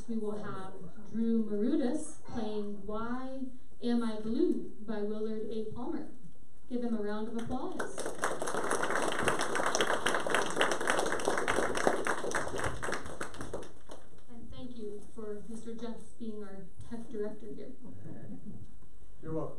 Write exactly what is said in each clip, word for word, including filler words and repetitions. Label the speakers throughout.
Speaker 1: next we will have Drew Marudis playing Why Am I Blue by Willard A. Palmer. Give him a round of applause. And thank you for Mister Jeff being our tech director here.
Speaker 2: You're welcome.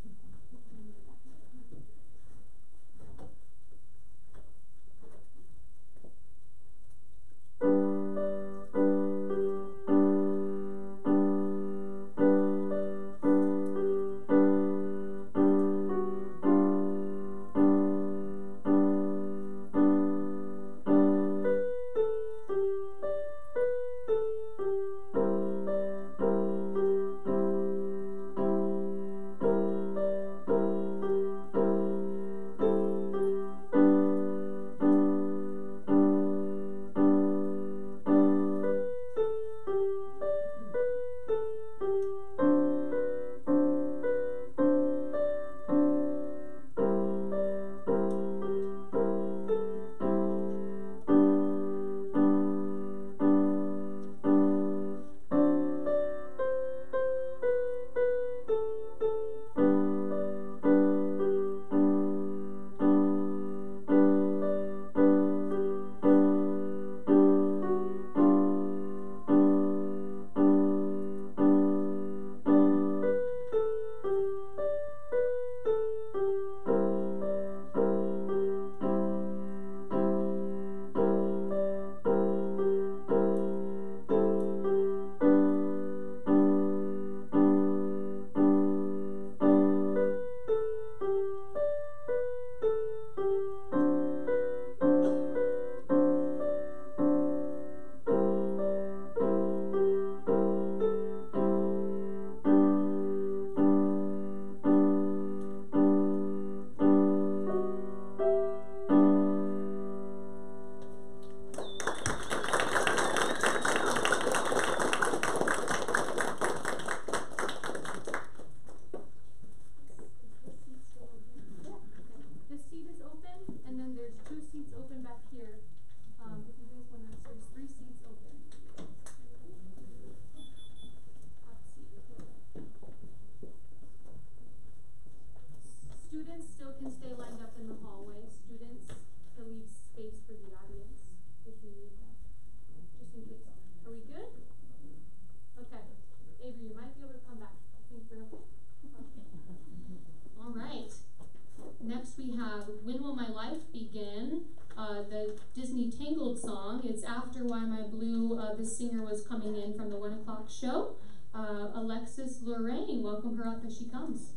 Speaker 1: Next we have When Will My Life Begin, uh, the Disney Tangled song. It's after Why Am I Blue. Uh, this singer was coming in from the one o'clock show. Uh, Alexis Lorraine, welcome her up as she comes.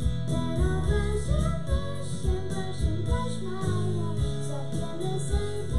Speaker 3: Same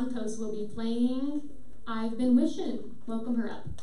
Speaker 1: Santos will be playing I've Been Wishing. Welcome her up.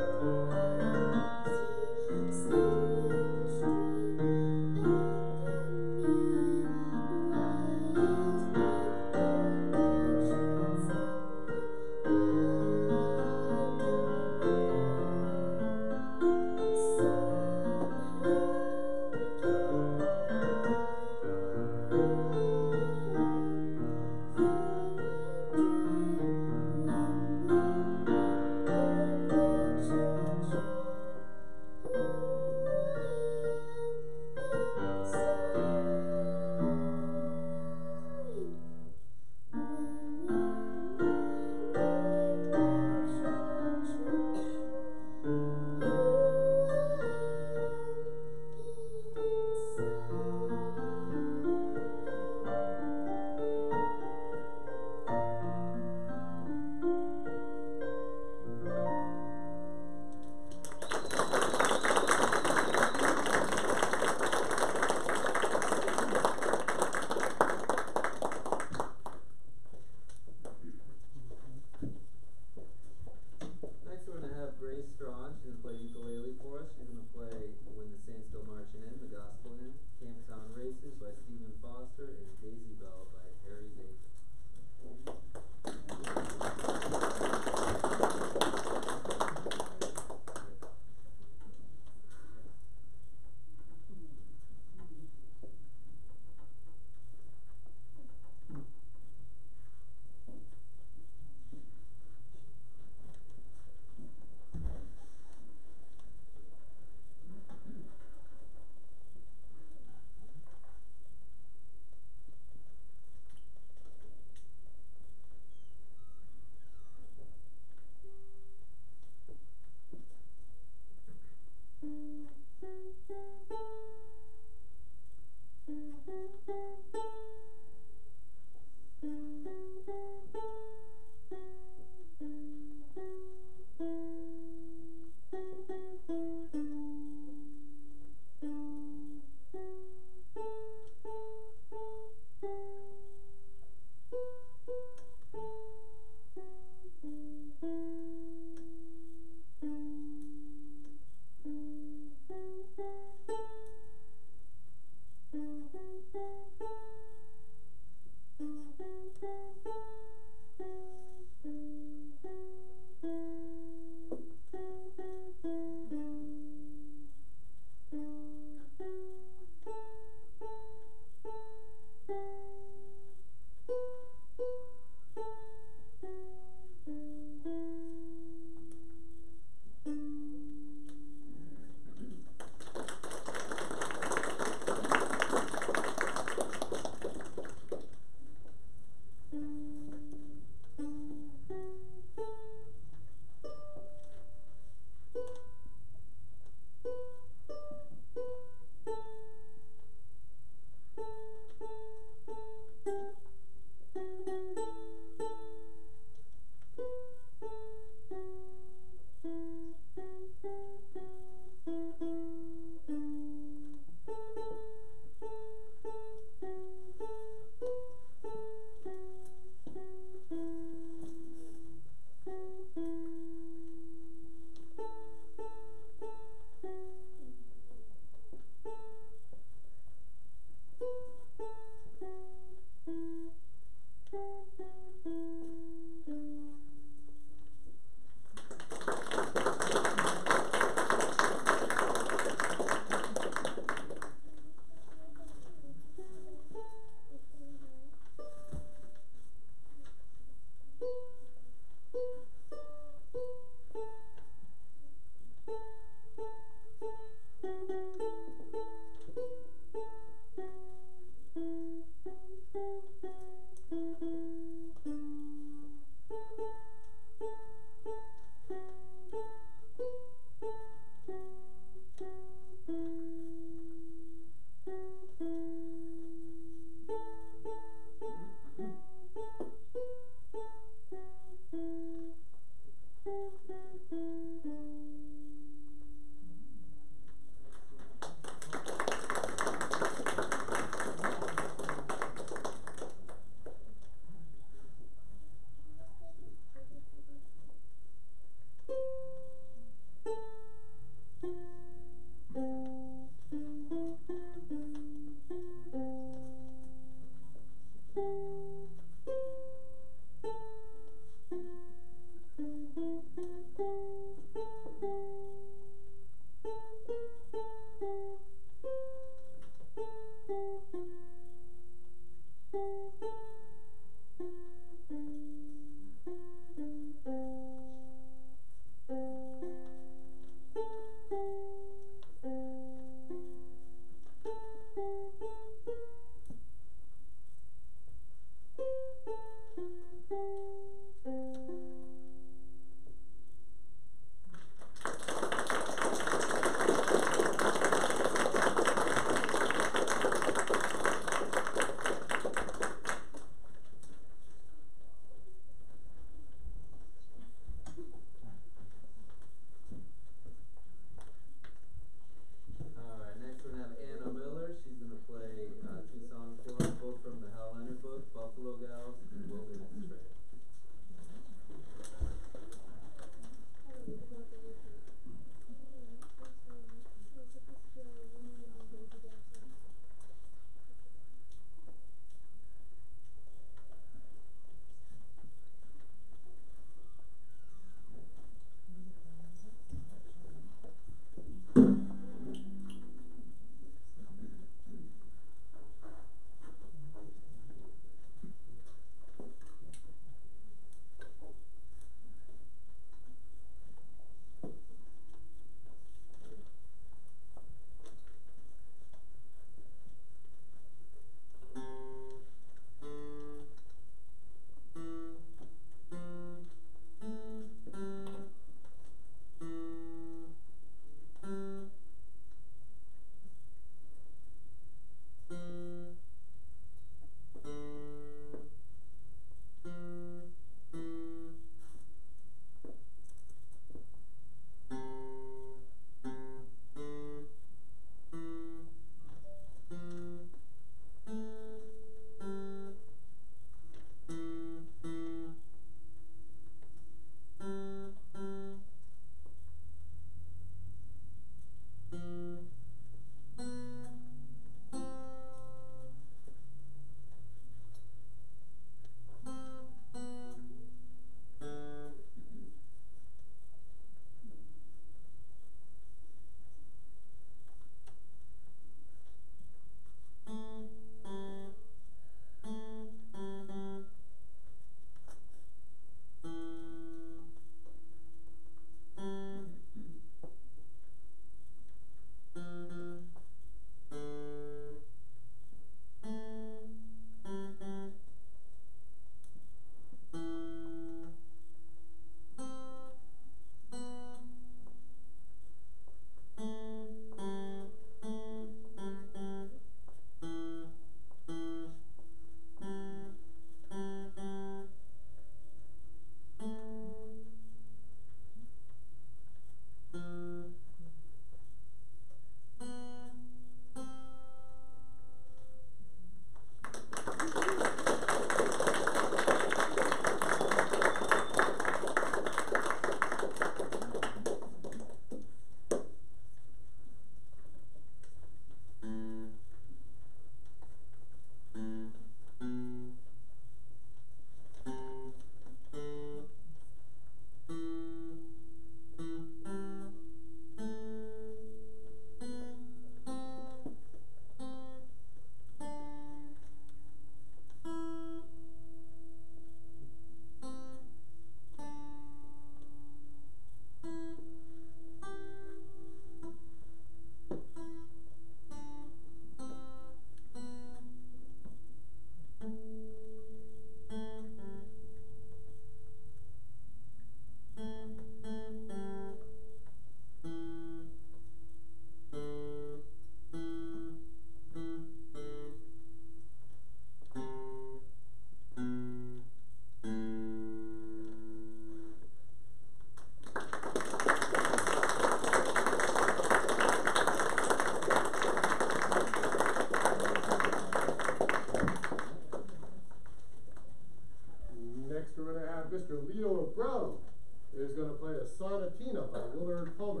Speaker 2: Mister Leo Brown is going to play a sonatina by Willard Palmer.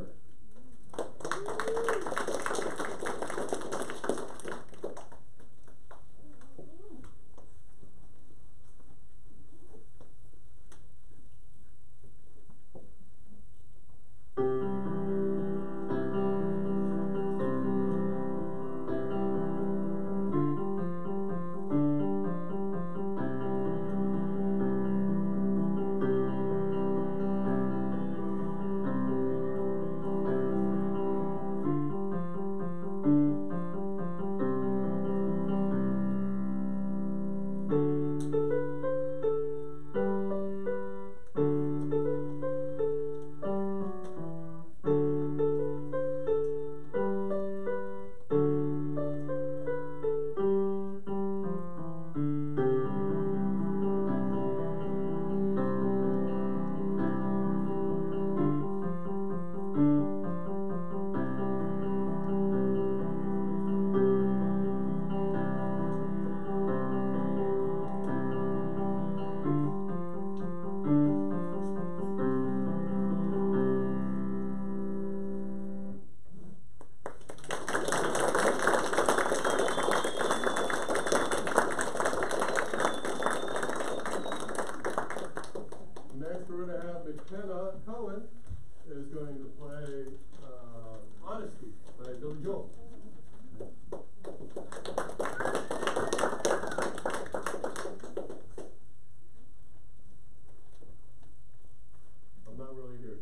Speaker 2: we're going to have McKenna Cohen is going to play uh, Honesty by Billy Joel. I'm not really here.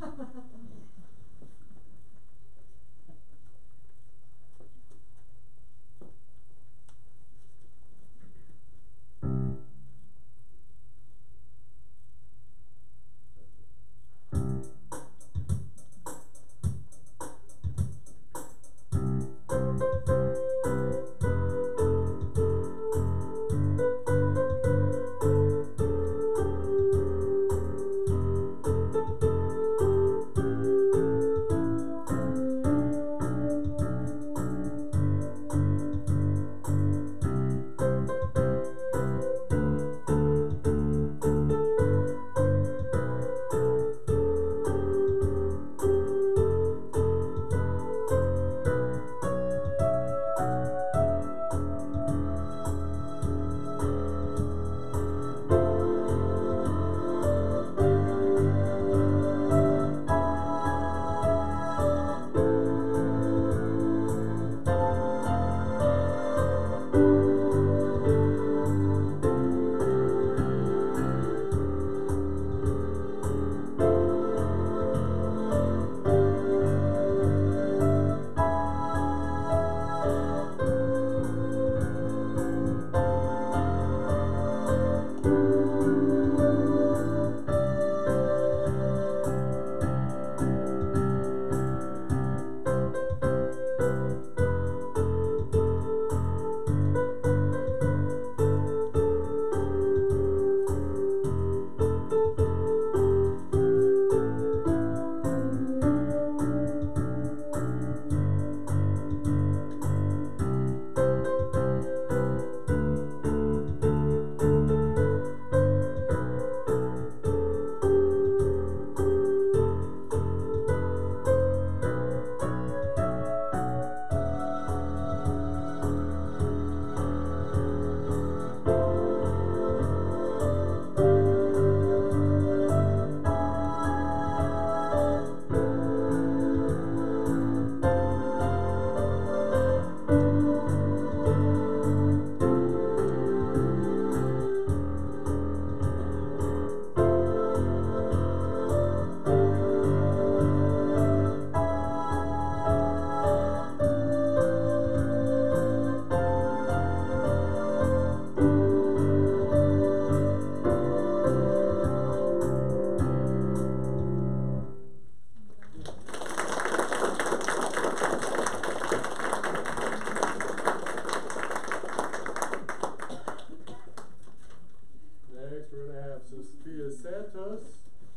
Speaker 2: Santos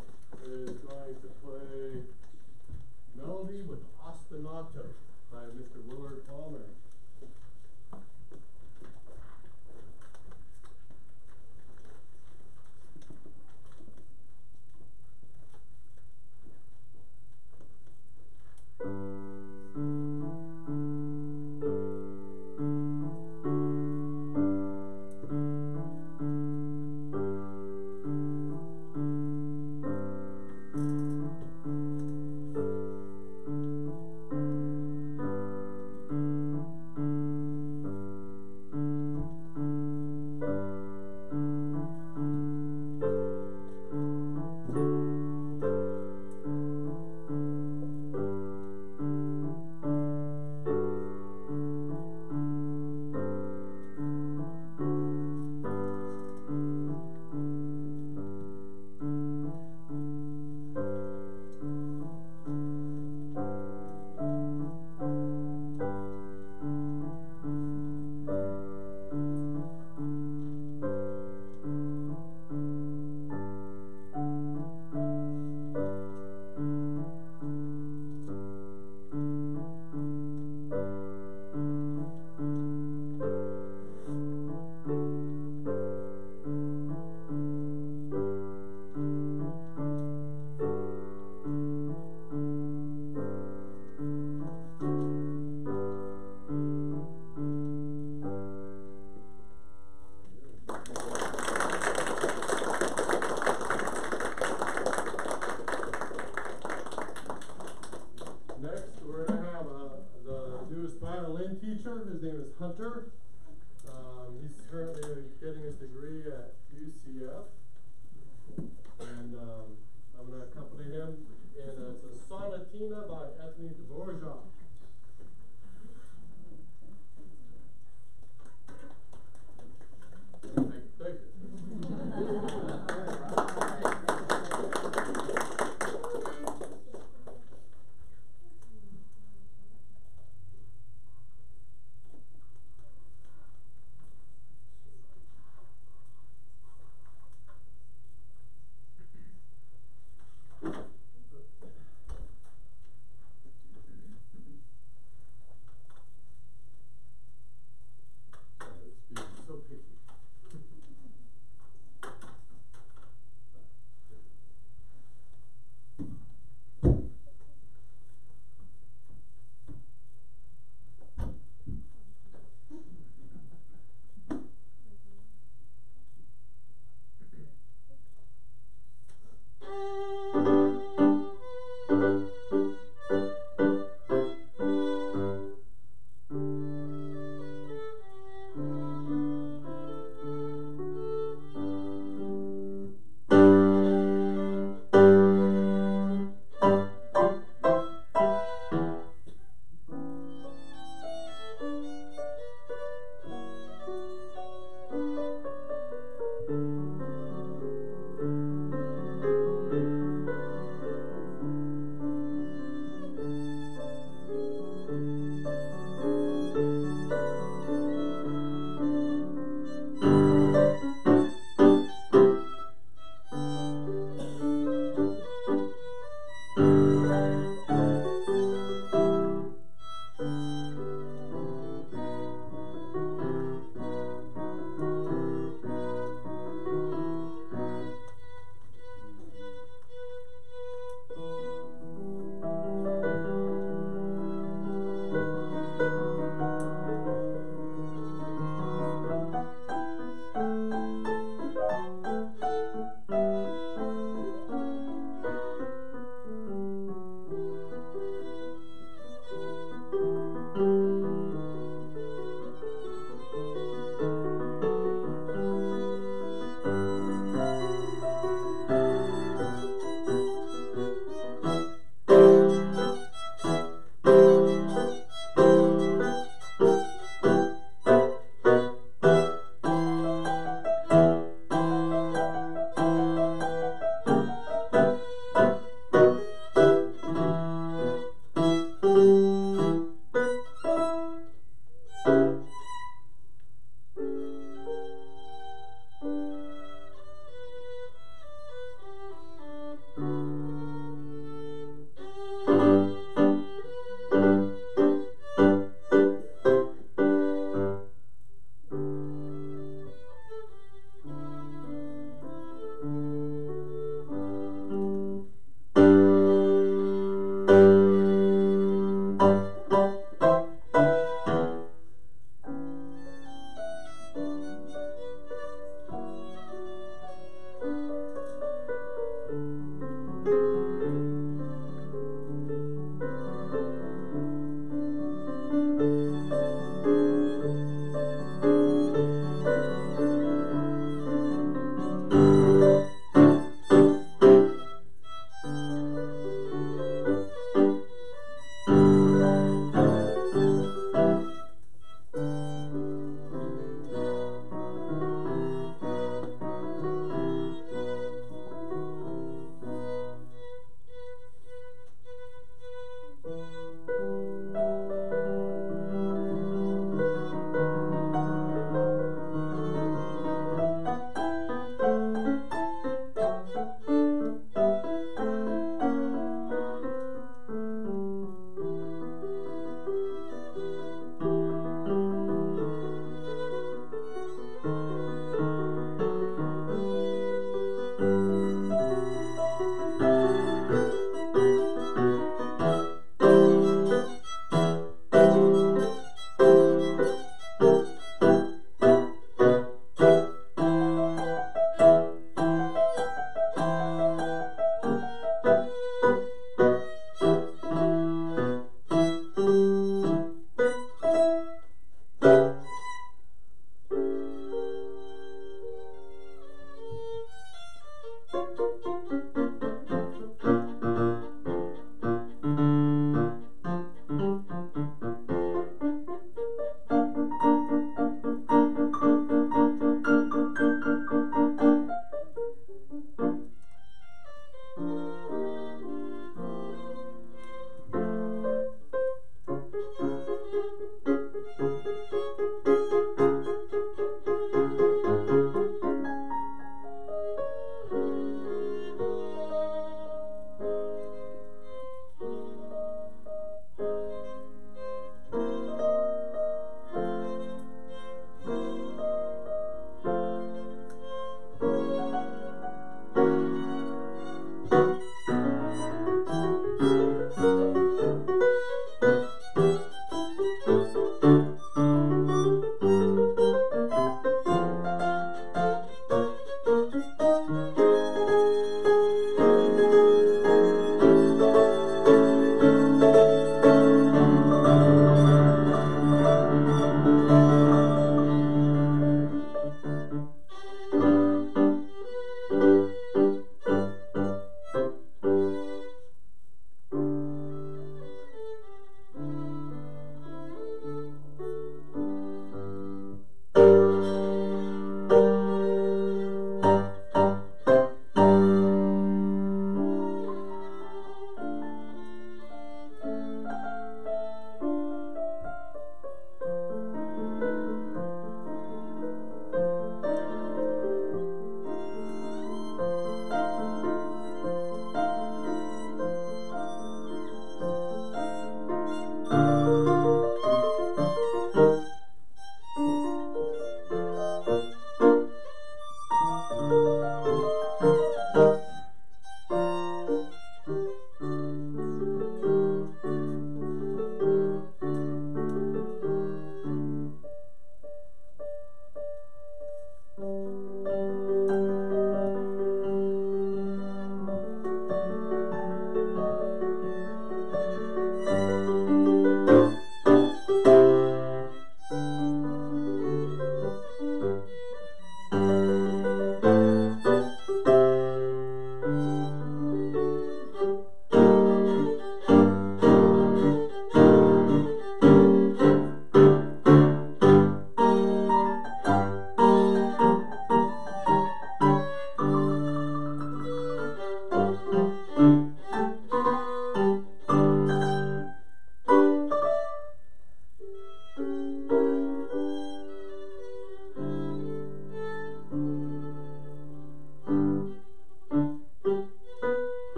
Speaker 2: is going to play Melody with Ostinato by Mister Willard Palmer. Hunter. Um, he's currently getting his degree at U C F. And um, I'm going to accompany him in uh, it's a Sonatina by Anthony Dvorak. Thank you. Thank you. It's being so picky.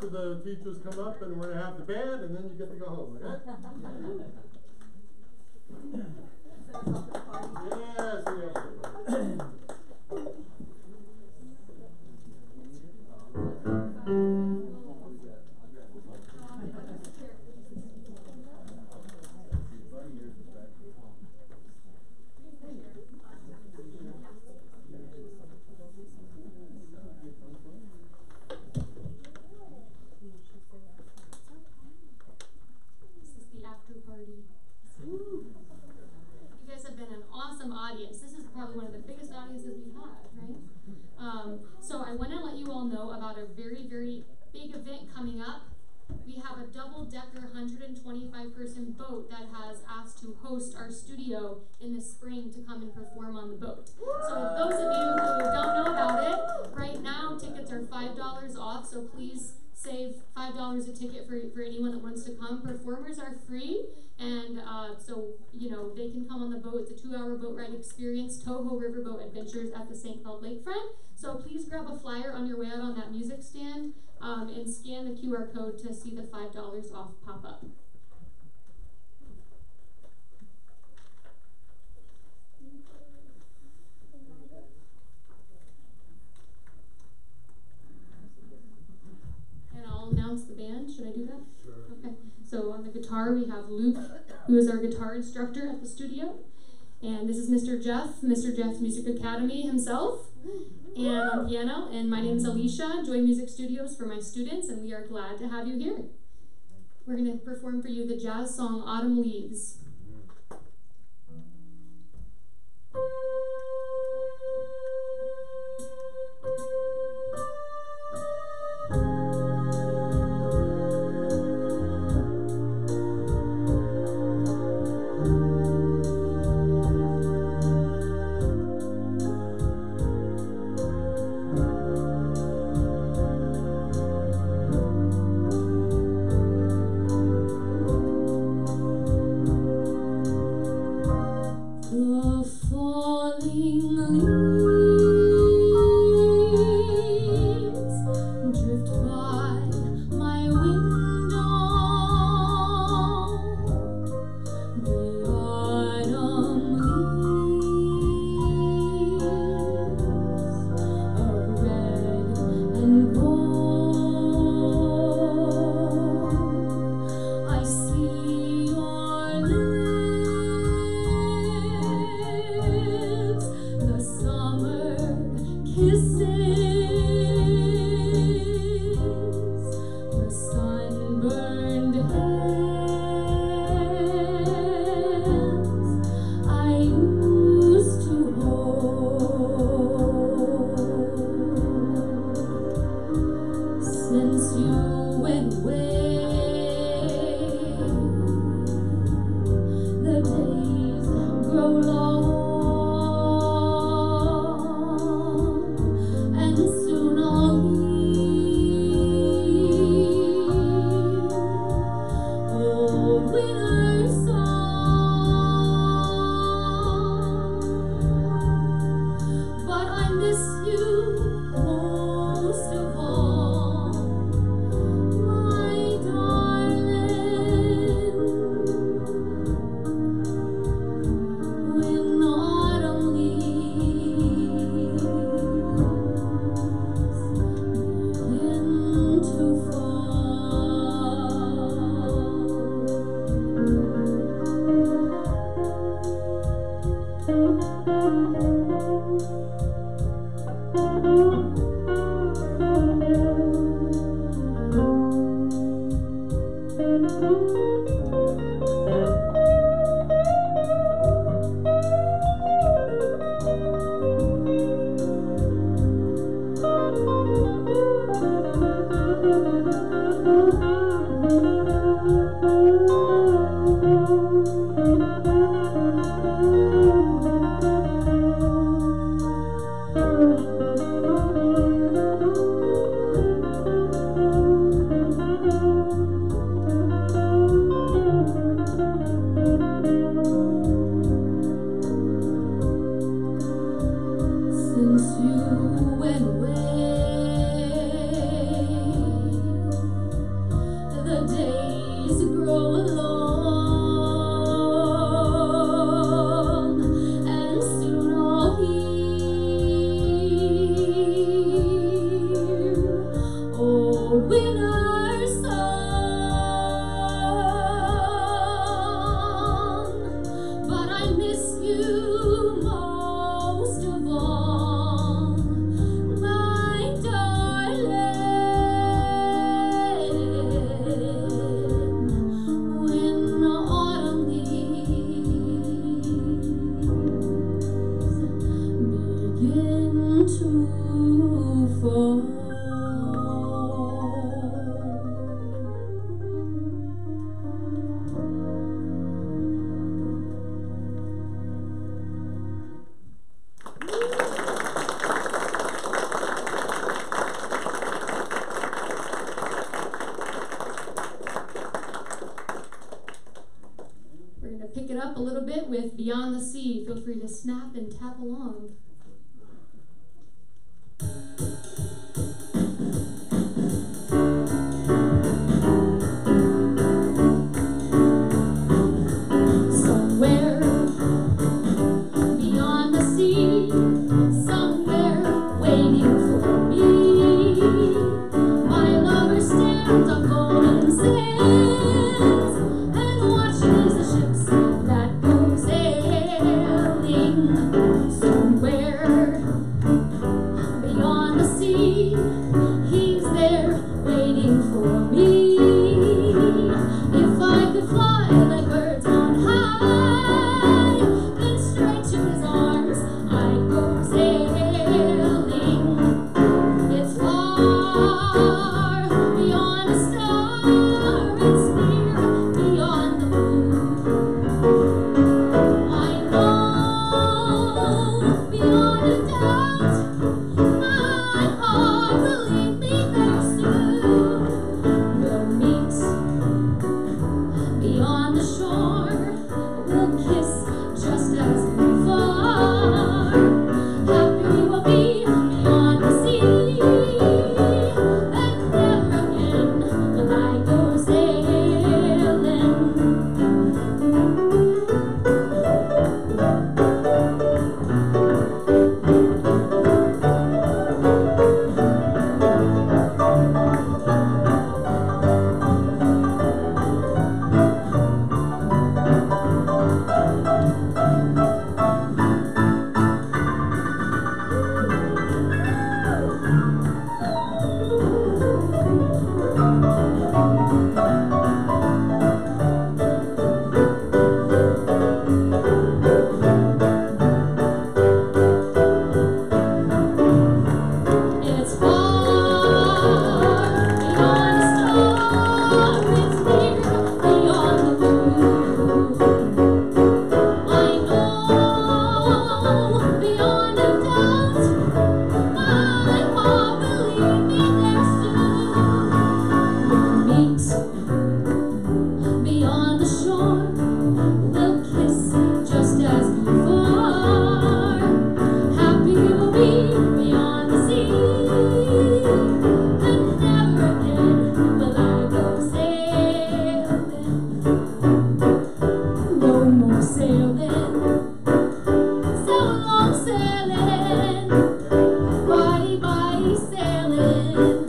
Speaker 2: after the teachers come up, and we're gonna have the band, and then you get to go home, okay? Yes, yes.
Speaker 1: Audience. This is probably one of the biggest audiences we've had, right? Um, so I want to let you all know about a very, very big event coming up. We have a double-decker one hundred twenty-five person boat that has asked to host our studio in the spring to come and perform on the boat. So those of you who don't know about it, right now tickets are five dollars off, so please save five dollars a ticket for, for anyone that wants to come. Performers are free, and uh, so, you know, they can come on the boat. It's a two-hour boat ride experience, Toho Riverboat Adventures at the Saint Cloud Lakefront. So please grab a flyer on your way out on that music stand um, and scan the Q R code to see the five dollars off pop up. And I'll announce the band. Should I do that?
Speaker 2: Sure.
Speaker 1: Okay. So on the guitar we have Luke, who is our guitar instructor at the studio. And this is Mister Jeff, Mister Jeff Music Academy himself. And on piano, and my name is Alicia, Joy Music Studios for my students, and we are glad to have you here. We're going to perform for you the jazz song Autumn Leaves.
Speaker 3: Thank you.
Speaker 1: up a little bit with Beyond the Sea. Feel free to snap and tap along. Somewhere beyond the sea, somewhere waiting for me, my lover stands on golden sands and watches the ships that go sailing. Somewhere beyond the sea, he's there waiting for me. If I could fly like birds on high, then straight to his arms I'd go sailing. It's far beyond a star, it's near beyond the moon. I know beyond a doubt my heart will lead me there soon. We'll meet beyond the shore, we'll kiss just as before. Happy we'll be beyond the sea, and never again will I go sailing. It's far beyond a star, it's near beyond the moon. I know beyond a doubt my heart will lead me there soon. We'll meet beyond the shore, we'll kiss just as before. Happy we'll be beyond the sea, and never again will I go sailing. No more sailing, so long sailing, bye bye sailing.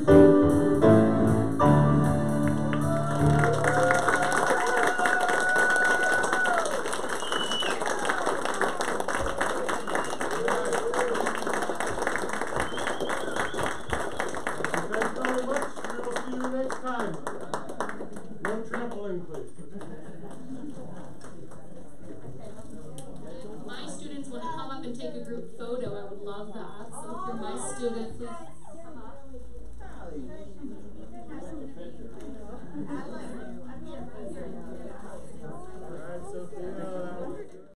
Speaker 2: Thanks very much. We will see you next time. No trampling, please.
Speaker 1: If my students want to come up and take a group photo, I would love that. So if you're my student, please